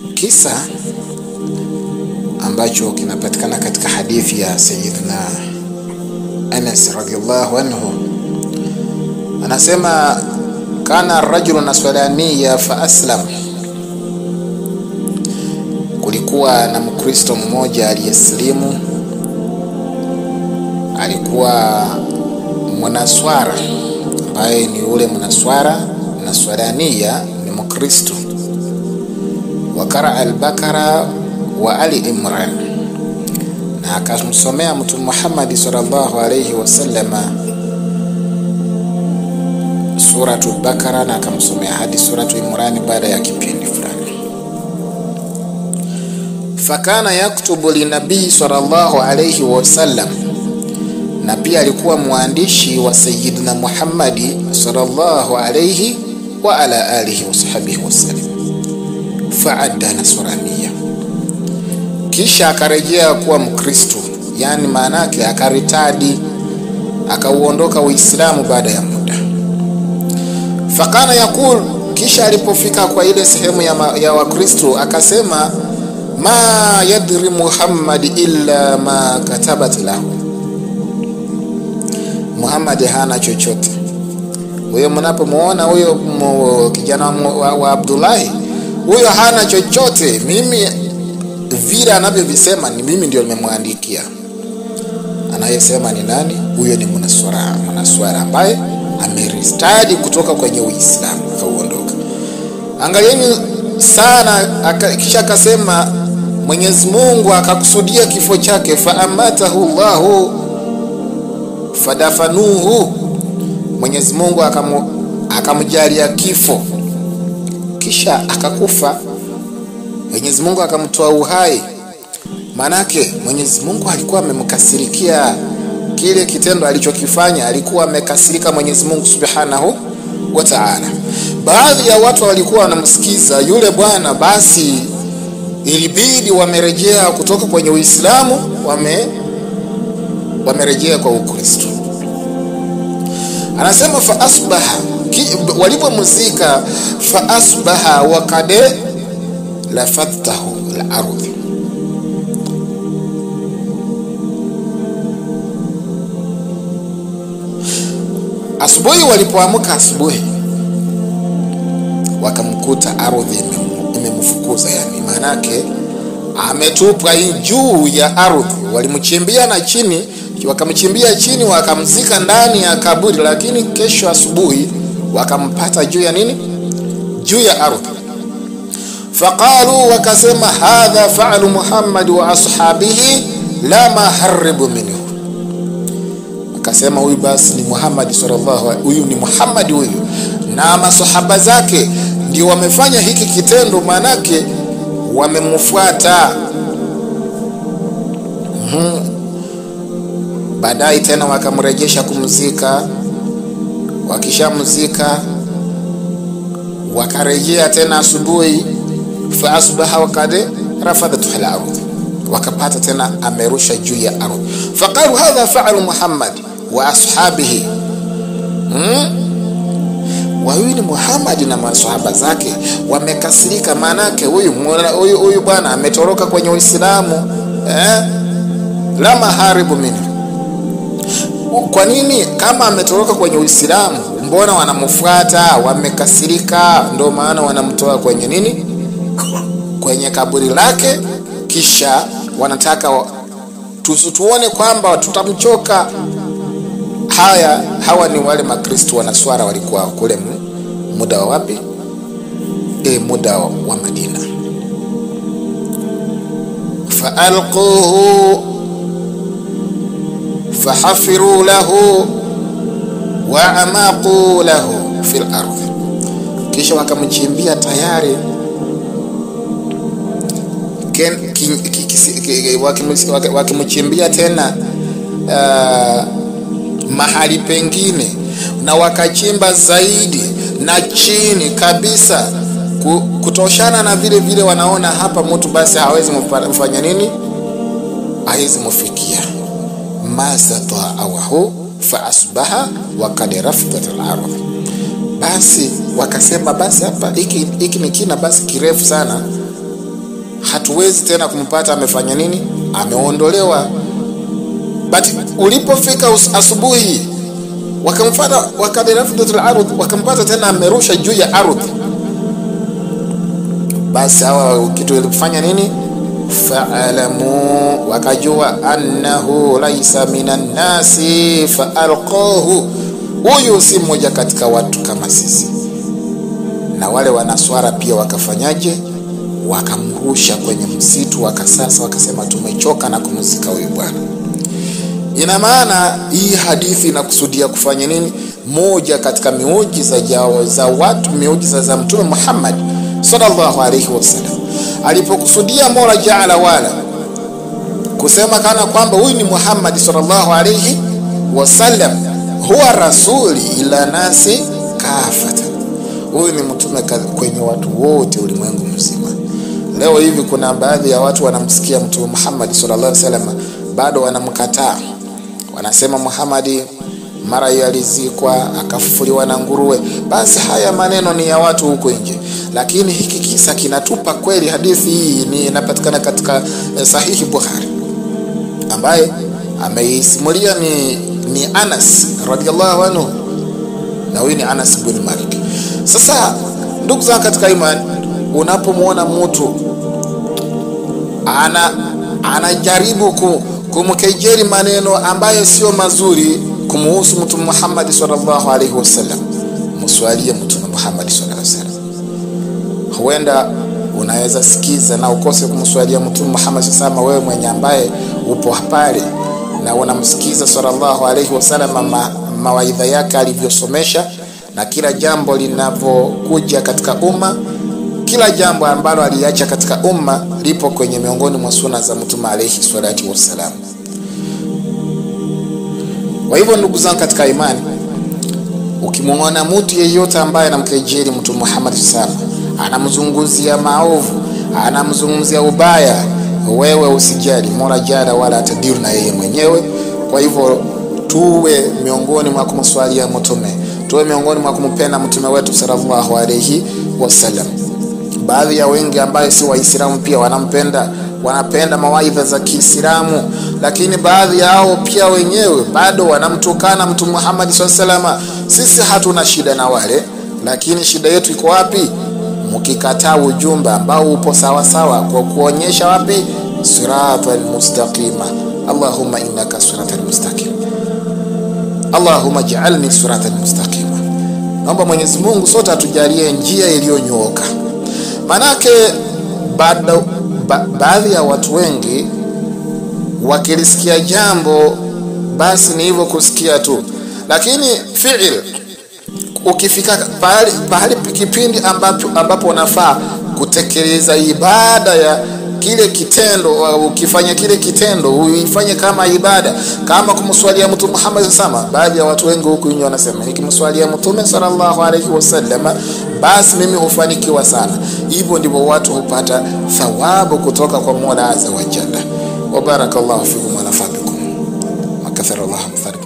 kisa ambacho kinapatikana katika hadithi ya Sayyidina Anas radhiyallahu anhu. Anasema kana rajulun nasraniya fa aslam. Kulikuwa na Mkristo mmoja aliyeslimu, alikuwa mwanaswara ambaye ni ule mwanaswara nasraniya ni Mkristo. Wakara Al-Baqarah wa Imran, na akamsomea Mtume Muhammad sallallahu alayhi wasallam Surat Al-Baqarah, na akamsomea hadi Surat Imran baada ya kipindi fulani. Fakana yaktubu linabii sallallahu alayhi wasallam, na pia alikuwa mwandishi wa Sayyidina Muhammad sallallahu alayhi wa ala alihi wa sahbihi wasallam. Fa'adda nasraniya, kisha akarejea kuwa Mkristo, yani maana yake akaritadi, akauondoka Uislamu baada ya muda. Fakana yakul, kisha alipofika kwa ile sehemu ya Wakristo akasema, ma yadri Muhammad illa ma katabat lahu. Muhammad hana chochote. Huyo mnapomuona huyo kijana wa Abdullahi, huyo hana chochote. Mimi vile anavyovisema ni mimi ndio nimemwandikia. Anayesema ni nani? Huyo ni mwanaswara ambaye ameristadi kutoka kwenye Uislamu akauondoka. Angalieni sana, kisha akasema Mwenyezi Mungu akakusudia kifo chake, fa amatahu Allahu fadafanuhu. Mwenyezi Mungu akamjalia kifo kisha akakufa. Mwenyezi Mungu akamtoa uhai. Manake Mwenyezi Mungu alikuwa amemkasirikia kile kitendo alichokifanya, alikuwa amekasirika Mwenyezi Mungu Subhanahu wa Ta'ala. Baadhi ya watu walikuwa wanamsikiza yule bwana, basi ilibidi wamerejea kutoka kwenye Uislamu, wamerejea kwa Ukristo. Anasema fa asbaha, walipomzika, fa asbaha wa qad lafatahu al-ardh. Asubuhi walipoamka asubuhi, wakamkuta ardhi imemfukuza, yani manake ametupwa juu ya ardhi. Walimchimbia na chini, wakamchimbia chini, wakamzika ndani ya kaburi, lakini kesho asubuhi wakampata juu ya nini? Juu ya ardhi. Faqalu, wakasema hadha fa'lu Muhammad wa ashabihi la maharibu minhu. Akasema huyu basi ni Muhammad sallallahu alaihi, huyu ni Muhammad huyu na masahaba zake ndio wamefanya hiki kitendo, manake wamemfuata. Baadaye tena wakamrejesha kumzika. Wakishamzika wakarejea tena asubuhi, fa asbaha wa qad rafadatu al-ardh, wakapata tena amerusha juu ya ardhi. Faqalu hadha fa'lu Muhammad wa ashabihi. Huyu ni Muhammad na maswahaba zake wamekasirika, manake huyu bwana ametoroka kwenye Uislamu, la maharibu minhu. Kwa nini kama ametoroka kwenye Uislamu, mbona wanamfuata? Wamekasirika, ndio maana wanamtoa kwenye nini? Kwenye kaburi lake, kisha wanataka tuone kwamba tutamchoka. Hawa ni wale Makristo wanaswara walikuwa kule muda wa wapi? Muda wa Madina. Faalquhu fahafiru lahu wa amaqu lahu fil ardh, kisha wakamchimbia tayari, wakimchimbia tena mahali pengine, na wakachimba zaidi na chini kabisa, kutoshana na vile wanaona hapa mtu basi hawezi mfanya nini, hawezi mfikia. Masata'ahu fa asbaha wa qad rafadat al-ardh. Basi wakasema basi hapa hiki ni kina basi kirefu sana, hatuwezi tena kumpata amefanya nini, ameondolewa. But ulipofika asubuhi wakamfuata wakadirafatul ardh, wakampata tena amerusha juu ya ardhi, basi hawa kitu ilifanya nini, fa'alamu, wakajua annahu laysa minan nasi fa'alqahu, huyu si mmoja katika watu kama sisi. Na wale wanaswara pia wakafanyaje, wakamrusha kwenye msitu, wakasema tumechoka na kumzika huyu bwana. Ina maana hii hadithi inakusudia kufanya nini, moja katika miujiza za watu, miujiza za Mtume Muhammad sallallahu alayhi wasallam, alipokusudia Mola Jaala wala kusema kana kwamba huyu ni Muhammad sallallahu alayhi wasallam, huwa rasuli ila nasi kafata, huyu ni mtume kwenye watu wote ulimwengu mzima. Leo hivi kuna baadhi ya watu wanamsikia Mtume Muhammad sallallahu alayhi wasallam bado wanamkataa, wanasema Muhammad mara yalizikwa akafufuliwa na nguruwe. Basi haya maneno ni ya watu huko nje, lakini hiki kisa kinatupa kweli. Hadithi hii inapatikana katika sahihi Bukhari, ambaye ameisimulia ni Anas radhiallahu anhu, na huyu ni Anas bin Malik. Sasa ndugu zangu katika imani, unapomwona mtu anajaribu kumkejeli maneno ambayo sio mazuri kumuhusu Mtume Muhammad sallallahu alaihi wasallam, mswalie Mtume Muhammad sallallahu alaihi wasallam. Huenda unaweza sikiza na ukose kumswalia Mtume Muhammad sallallahu alaihi wasallam, wewe mwenye ambaye upo pale na unamsikiza sallallahu alaihi wasallam mawaidha yake alivyosomesha, na kila jambo linavyokuja katika umma, kila jambo ambalo aliacha katika umma lipo kwenye miongoni mwa sunna za Mtume alayhi salatu wassalam. Kwa hivyo ndugu zangu katika imani, ukimwona mtu yeyote ambaye anamkejeli Mtume Muhammad sallallahu alaihi wasallam, anamzungumzia maovu, anamzungumzia ubaya, wewe usijali, Mola Jalla wala atadiru na yeye mwenyewe. Kwa hivyo tuwe miongoni mwa kumswalia Mtume, tuwe miongoni mwa kumpenda Mtume wetu sallallahu alayhi wasallam. Baadhi ya wengi ambaye si waislamu pia wanapenda mawaidha za Kiislamu, lakini baadhi yao pia wenyewe bado wanamtukana Mtume Muhammad sallallahu alayhi wasallam. Sisi hatuna shida na wale, lakini shida yetu iko wapi? Mkikataa ujumbe ambao upo sawa sawa kwa kuonyesha wapi, siratal mustaqima. Allahumma innaka siratal mustaqim, Allahumma ij'alni siratal mustaqima. Naomba Mwenyezi Mungu sote atujalie njia iliyonyooka. Manake baadhi ya watu wengi wakilisikia jambo basi ni hivyo kusikia tu, lakini fi'il, ukifika pahali kipindi ambapo unafaa kutekeleza ibada ya kile kitendo, ukifanya kile kitendo uifanye kama ibada, kama kumswalia Mtume Muhammad sallallahu alaihi wasallam. Baadhi ya watu wengi huku nje wanasema nikimswalia Mtume sallallahu alaihi wasallam basi mimi hufanikiwa sana. Hivyo ndivyo watu hupata thawabu kutoka kwa Mola Azza wa Jalla. Wa barakallahu fikum wa nafabikum wa kathara Allahu